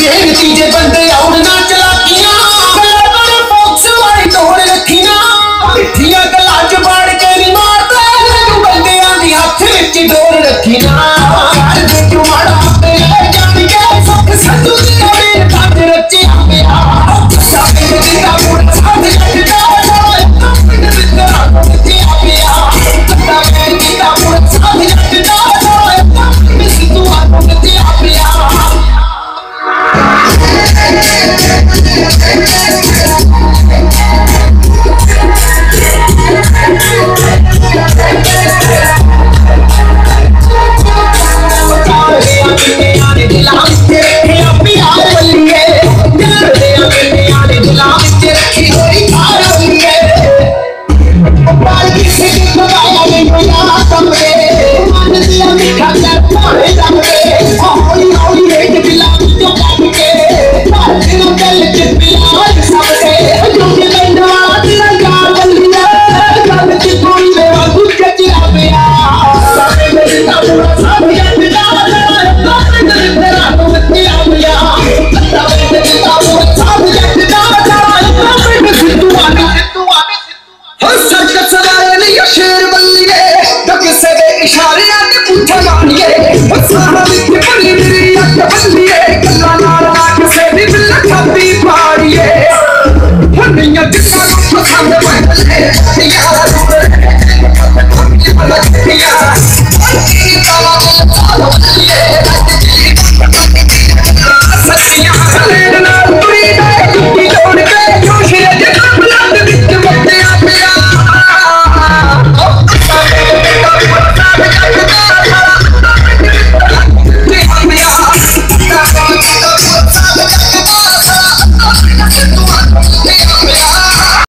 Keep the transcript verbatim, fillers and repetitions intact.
मेरे तीजे बंदे आउण ना चलाकियां गल्लां बड़े फोक्स वाली तोड़ रखियां मिठियां गल्लां च बाड़ के नी मारदे तू बंदियां दी हत्थ विच डोर रखियां कर दे तू माड़ा ते ले जान के सुख संधू दी मेरे खंड रचिया पिया शादी दी दा मुड़ साथ जटदा जाए पिंड विच रचिया पिया ता मैं दी दा मुड़ साथ जटदा जाए पिंड विच तू आ रचिया पिया Yeah.